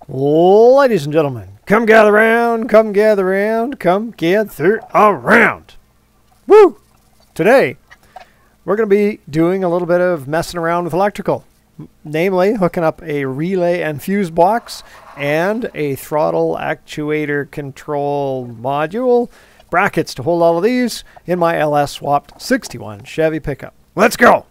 Ladies and gentlemen, come gather round, come gather round, come gather around. Woo! Today, we're going to be doing a little bit of messing around with electrical. Namely, hooking up a relay and fuse box and a throttle actuator control module. Brackets to hold all of these in my LS swapped 61 Chevy pickup. Let's go!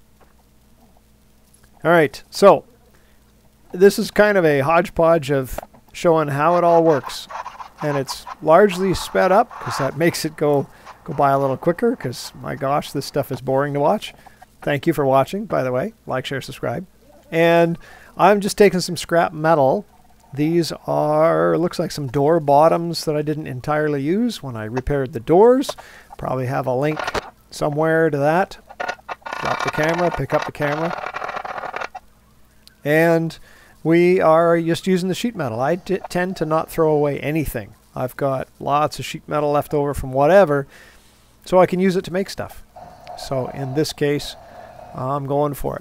Alright, so this is kind of a hodgepodge of showing how it all works. And it's largely sped up because that makes it go by a little quicker because, my gosh, this stuff is boring to watch. Thank you for watching, by the way. Like, share, subscribe. And I'm just taking some scrap metal. These are, looks like some door bottoms that I didn't entirely use when I repaired the doors. Probably have a link somewhere to that. Drop the camera, pick up the camera. And we are just using the sheet metal. I tend to not throw away anything. I've got lots of sheet metal left over from whatever, so I can use it to make stuff. So in this case, I'm going for it.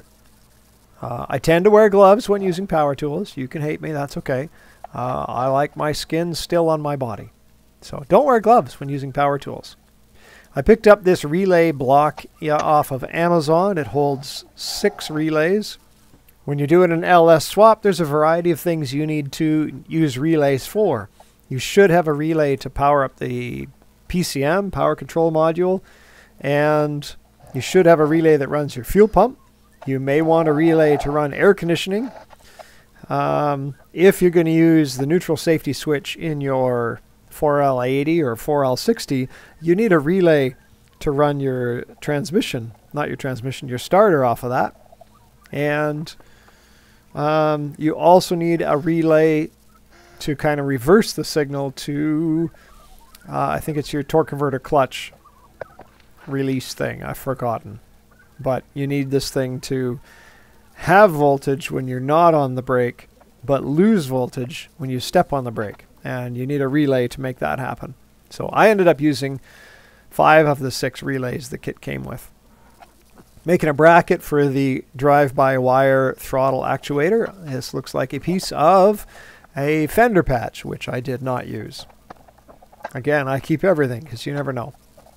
I tend to wear gloves when using power tools. You can hate me, that's okay. I like my skin still on my body. So don't wear gloves when using power tools. I picked up this relay block off of Amazon. It holds 6 relays. When you're doing an LS swap, there's a variety of things you need to use relays for. You should have a relay to power up the PCM, power control module, and you should have a relay that runs your fuel pump. You may want a relay to run air conditioning. If you're going to use the neutral safety switch in your 4L80 or 4L60, you need a relay to run your transmission, not your transmission, your starter off of that. And you also need a relay to kind of reverse the signal to, I think it's your torque converter clutch release thing. I've forgotten. But you need this thing to have voltage when you're not on the brake, but lose voltage when you step on the brake. And you need a relay to make that happen. So I ended up using 5 of the 6 relays the kit came with. Making a bracket for the drive-by-wire throttle actuator. This looks like a piece of a fender patch, which I did not use. Again, I keep everything because you never know.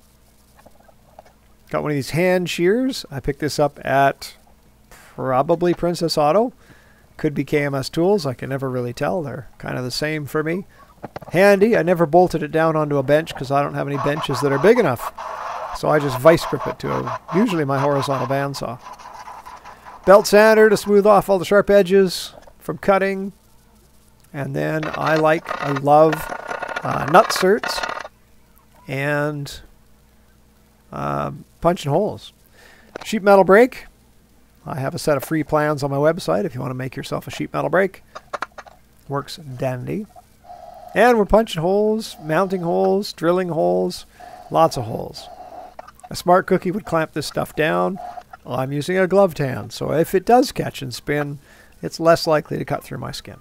Got one of these hand shears. I picked this up at probably Princess Auto. Could be KMS Tools. I can never really tell. They're kind of the same for me. Handy. I never bolted it down onto a bench because I don't have any benches that are big enough. So I just vice grip it to usually my horizontal bandsaw. Belt sander to smooth off all the sharp edges from cutting. And then I love Nutserts and punching holes. Sheet metal brake. I have a set of free plans on my website if you want to make yourself a sheet metal brake. Works dandy. And we're punching holes, mounting holes, drilling holes, lots of holes. A smart cookie would clamp this stuff down. I'm using a gloved hand, so if it does catch and spin, it's less likely to cut through my skin.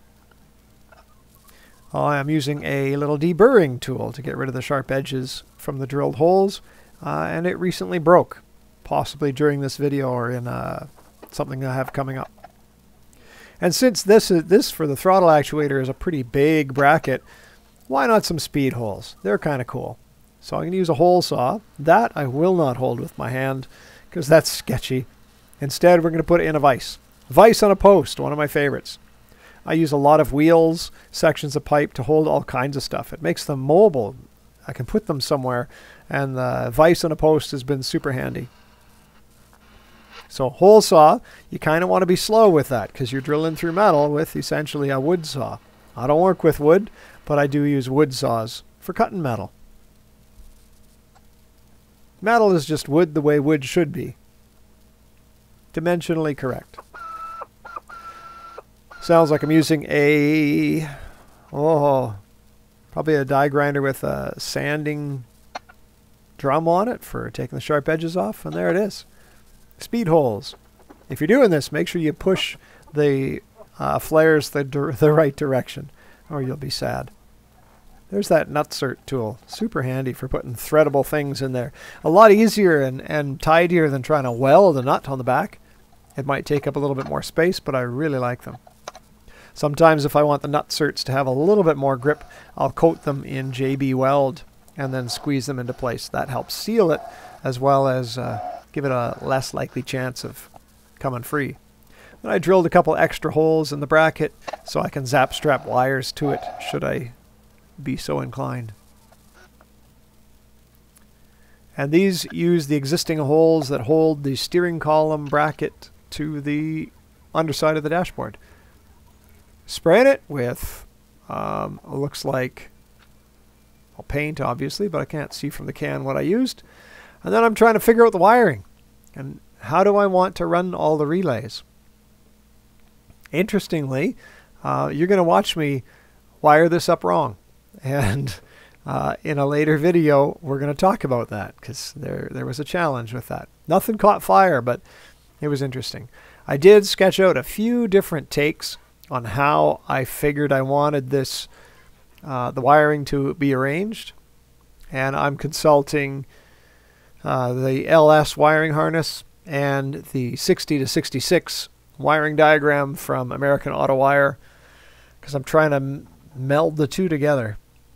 I'm using a little deburring tool to get rid of the sharp edges from the drilled holes, and it recently broke, possibly during this video or in something I have coming up. And since this for the throttle actuator is a pretty big bracket, why not some speed holes? They're kind of cool. So I'm going to use a hole saw. That I will not hold with my hand because that's sketchy. Instead, we're going to put it in a vise. Vise on a post, one of my favorites. I use a lot of wheels, sections of pipe to hold all kinds of stuff. It makes them mobile. I can put them somewhere, and the vise on a post has been super handy. So hole saw, you kind of want to be slow with that because you're drilling through metal with essentially a wood saw. I don't work with wood, but I do use wood saws for cutting metal. Metal is just wood the way wood should be. Dimensionally correct. Sounds like I'm using a, probably a die grinder with a sanding drum on it for taking the sharp edges off, and there it is. Speed holes. If you're doing this, make sure you push the flares the right direction, or you'll be sad. There's that Nutsert tool. Super handy for putting threadable things in there. A lot easier and tidier than trying to weld a nut on the back. It might take up a little bit more space, but I really like them. Sometimes if I want the Nutserts to have a little bit more grip, I'll coat them in JB Weld and then squeeze them into place. That helps seal it as well as give it a less likely chance of coming free. Then I drilled a couple extra holes in the bracket so I can zap strap wires to it should I be so inclined. And these use the existing holes that hold the steering column bracket to the underside of the dashboard. Spraying it with, looks like paint obviously, but I can't see from the can what I used. And then I'm trying to figure out the wiring and how do I want to run all the relays. Interestingly, you're going to watch me wire this up wrong. And in a later video, we're going to talk about that because there was a challenge with that. Nothing caught fire, but it was interesting. I did sketch out a few different takes on how I figured I wanted this, the wiring to be arranged. And I'm consulting the LS wiring harness and the 60 to 66 wiring diagram from American Auto Wire because I'm trying to meld the two together.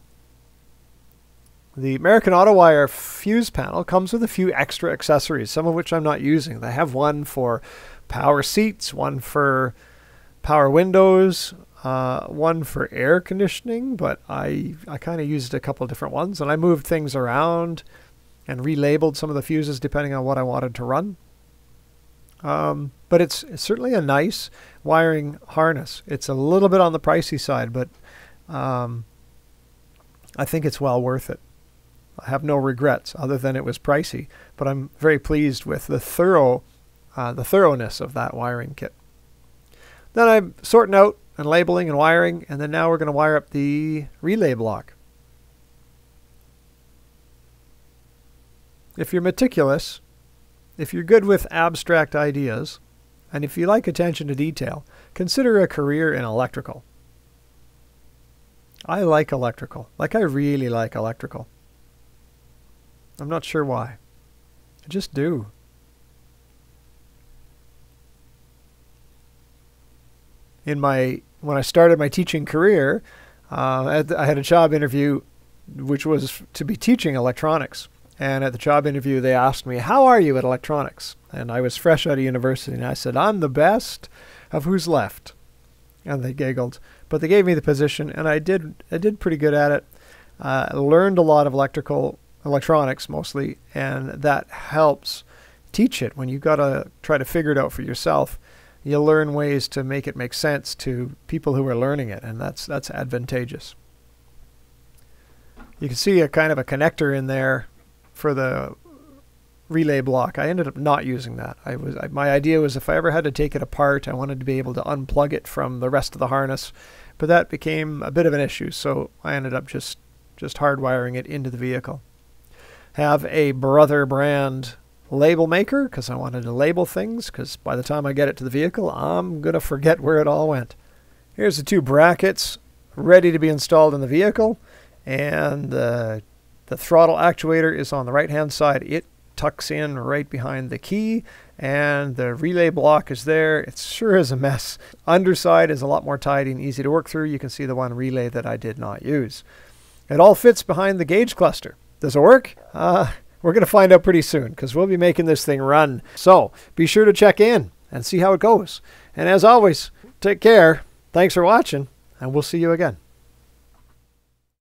The American Auto Wire fuse panel comes with a few extra accessories, some of which I'm not using. They have one for power seats, one for power windows, one for air conditioning, but I kind of used a couple of different ones, and I moved things around and relabeled some of the fuses depending on what I wanted to run. But it's certainly a nice wiring harness. It's a little bit on the pricey side, but I think it's well worth it. I have no regrets other than it was pricey, but I'm very pleased with the thoroughness of that wiring kit. Then I'm sorting out and labeling and wiring, and then now we're going to wire up the relay block. If you're meticulous, if you're good with abstract ideas, and if you like attention to detail, consider a career in electrical. I like electrical. Like, I really like electrical. I'm not sure why. I just do. When I started my teaching career, I had a job interview which was to be teaching electronics. And at the job interview, they asked me, "How are you at electronics?" And I was fresh out of university, and I said, "I'm the best of who's left." And they giggled. But they gave me the position, and I did pretty good at it. I learned a lot of electronics mostly, and that helps teach it. When you got to try to figure it out for yourself, you learn ways to make it make sense to people who are learning it, and that's advantageous. You can see a kind of a connector in there for the relay block. I ended up not using that. My idea was if I ever had to take it apart, I wanted to be able to unplug it from the rest of the harness, but that became a bit of an issue, so I ended up just hardwiring it into the vehicle. Have a Brother brand label maker because I wanted to label things, because by the time I get it to the vehicle, I'm going to forget where it all went. Here's the two brackets ready to be installed in the vehicle, and the throttle actuator is on the right hand side. It tucks in right behind the key, and the relay block is there. It sure is a mess. Underside is a lot more tidy and easy to work through. You can see the one relay that I did not use. It all fits behind the gauge cluster. Does it work? We're going to find out pretty soon because we'll be making this thing run. So be sure to check in and see how it goes. And as always, take care. Thanks for watching, and we'll see you again.